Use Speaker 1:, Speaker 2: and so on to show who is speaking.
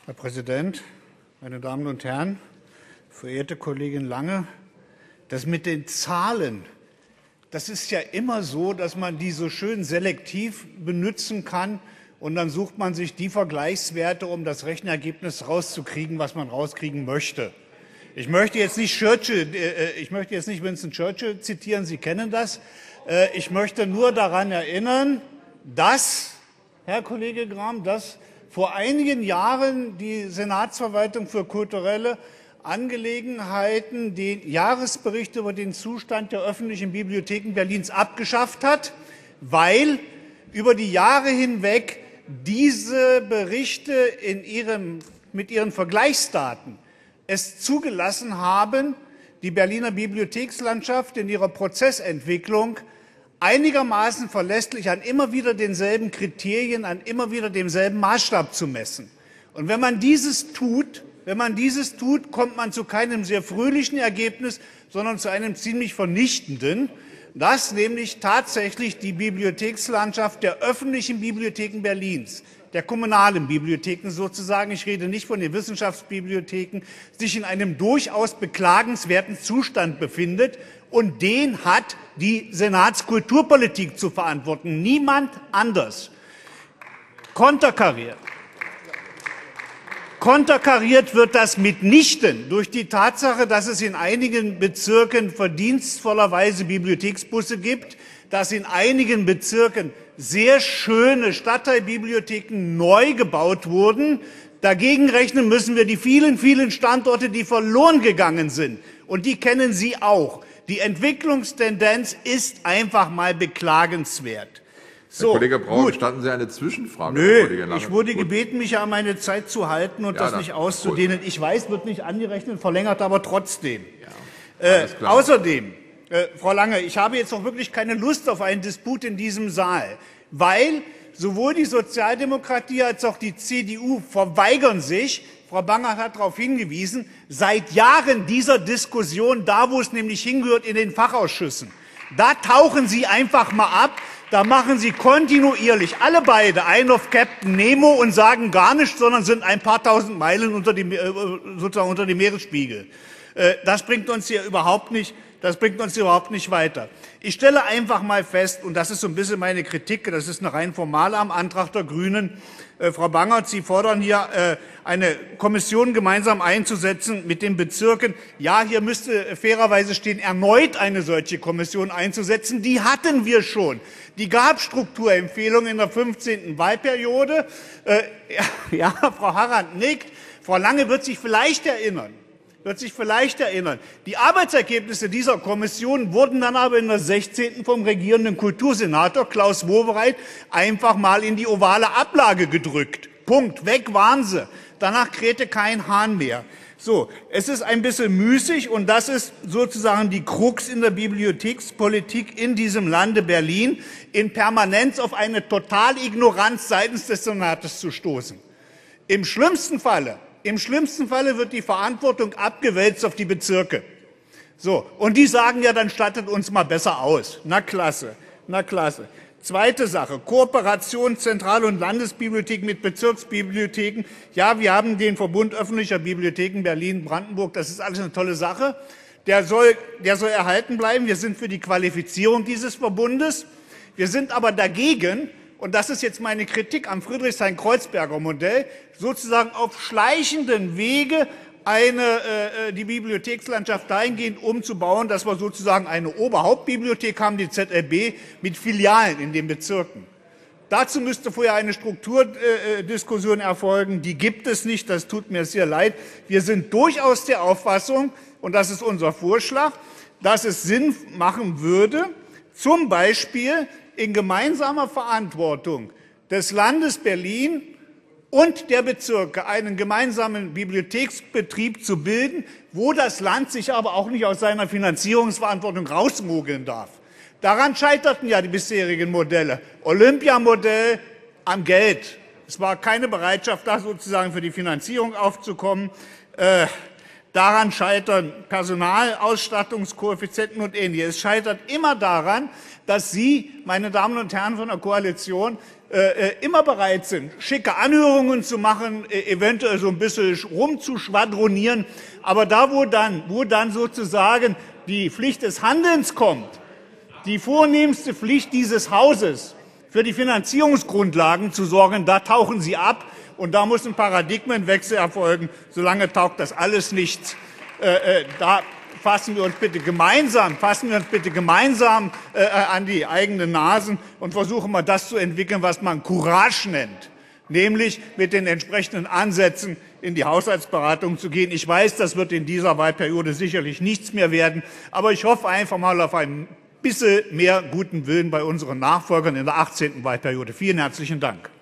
Speaker 1: Herr Präsident, meine Damen und Herren, verehrte Kollegin Lange! Das mit den Zahlen, das ist ja immer so, dass man die so schön selektiv benutzen kann und dann sucht man sich die Vergleichswerte, um das Rechenergebnis rauszukriegen, was man rauskriegen möchte. Ich möchte jetzt nicht Winston Churchill zitieren, Sie kennen das. Ich möchte nur daran erinnern, dass, Herr Kollege Gram, dass vor einigen Jahren die Senatsverwaltung für kulturelle Angelegenheiten den Jahresbericht über den Zustand der öffentlichen Bibliotheken Berlins abgeschafft hat, weil über die Jahre hinweg diese Berichte mit ihren Vergleichsdaten es zugelassen haben, die Berliner Bibliothekslandschaft in ihrer Prozessentwicklung einigermaßen verlässlich an immer wieder denselben Kriterien, an immer wieder demselben Maßstab zu messen. Und wenn man dieses tut, kommt man zu keinem sehr fröhlichen Ergebnis, sondern zu einem ziemlich vernichtenden, dass nämlich tatsächlich die Bibliothekslandschaft der öffentlichen Bibliotheken Berlins, der kommunalen Bibliotheken sozusagen, ich rede nicht von den Wissenschaftsbibliotheken, sich in einem durchaus beklagenswerten Zustand befindet. Und den hat die Senatskulturpolitik zu verantworten, niemand anders. Konterkariert wird das mitnichten durch die Tatsache, dass es in einigen Bezirken verdienstvollerweise Bibliotheksbusse gibt, dass in einigen Bezirken sehr schöne Stadtteilbibliotheken neu gebaut wurden. Dagegen rechnen müssen wir die vielen, vielen Standorte, die verloren gegangen sind. Und die kennen Sie auch. Die Entwicklungstendenz ist einfach mal beklagenswert.
Speaker 2: So, Herr Kollege Braun, gestatten Sie eine Zwischenfrage?
Speaker 1: Nö, ich wurde gebeten, mich an meine Zeit zu halten und das nicht auszudehnen. Ich weiß, wird nicht angerechnet, verlängert aber trotzdem. Ja, außerdem, Frau Lange, ich habe jetzt auch wirklich keine Lust auf einen Disput in diesem Saal, weil sowohl die Sozialdemokratie als auch die CDU verweigern sich, Frau Bangert hat darauf hingewiesen, seit Jahren dieser Diskussion, da wo es nämlich hingehört, in den Fachausschüssen. Da tauchen Sie einfach mal ab, da machen Sie kontinuierlich alle beide ein auf Captain Nemo und sagen gar nichts, sondern sind ein paar tausend Meilen sozusagen unter dem Meeresspiegel. Das bringt uns hier überhaupt nicht weiter. Ich stelle einfach mal fest, und das ist so ein bisschen meine Kritik, das ist eine rein formale am Antrag der Grünen, Frau Bangert, Sie fordern hier, eine Kommission gemeinsam einzusetzen mit den Bezirken. Ja, hier müsste fairerweise stehen, erneut eine solche Kommission einzusetzen. Die hatten wir schon. Die gab Strukturempfehlungen in der 15. Wahlperiode. Ja, Frau Harrand nickt. Frau Lange wird sich vielleicht erinnern. Die Arbeitsergebnisse dieser Kommission wurden dann aber in der 16. vom regierenden Kultursenator Klaus Wowereit einfach mal in die ovale Ablage gedrückt. Punkt. Weg waren sie. Danach krähte kein Hahn mehr. So, es ist ein bisschen müßig und das ist sozusagen die Krux in der Bibliothekspolitik in diesem Lande Berlin, in Permanenz auf eine Totalignoranz seitens des Senates zu stoßen. Im schlimmsten Falle wird die Verantwortung abgewälzt auf die Bezirke. So, und die sagen ja, dann stattet uns mal besser aus. Na klasse. Zweite Sache, Kooperation Zentral- und Landesbibliotheken mit Bezirksbibliotheken. Ja, wir haben den Verbund öffentlicher Bibliotheken Berlin-Brandenburg. Das ist alles eine tolle Sache. Der soll erhalten bleiben. Wir sind für die Qualifizierung dieses Verbundes. Wir sind aber dagegen, und das ist jetzt meine Kritik am Friedrichshain-Kreuzberger Modell, sozusagen auf schleichenden Wege die Bibliothekslandschaft dahingehend umzubauen, dass wir sozusagen eine Oberhauptbibliothek haben, die ZLB, mit Filialen in den Bezirken. Dazu müsste vorher eine Strukturdiskussion erfolgen. Die gibt es nicht, das tut mir sehr leid. Wir sind durchaus der Auffassung, und das ist unser Vorschlag, dass es Sinn machen würde, zum Beispiel in gemeinsamer Verantwortung des Landes Berlin und der Bezirke einen gemeinsamen Bibliotheksbetrieb zu bilden, wo das Land sich aber auch nicht aus seiner Finanzierungsverantwortung rausmogeln darf. Daran scheiterten ja die bisherigen Modelle. Olympiamodell am Geld. Es war keine Bereitschaft, da sozusagen für die Finanzierung aufzukommen. Daran scheitern Personalausstattungskoeffizienten und Ähnliches. Es scheitert immer daran, dass Sie, meine Damen und Herren von der Koalition, immer bereit sind, schicke Anhörungen zu machen, eventuell so ein bisschen rumzuschwadronieren. Aber da, wo dann sozusagen die Pflicht des Handelns kommt, die vornehmste Pflicht dieses Hauses, für die Finanzierungsgrundlagen zu sorgen, da tauchen Sie ab. Und da muss ein Paradigmenwechsel erfolgen. Solange taugt das alles nichts. Da fassen wir uns bitte gemeinsam an die eigenen Nasen und versuchen mal das zu entwickeln, was man Courage nennt, nämlich mit den entsprechenden Ansätzen in die Haushaltsberatung zu gehen. Ich weiß, das wird in dieser Wahlperiode sicherlich nichts mehr werden, aber ich hoffe einfach mal auf ein bisschen mehr guten Willen bei unseren Nachfolgern in der 18. Wahlperiode. Vielen herzlichen Dank.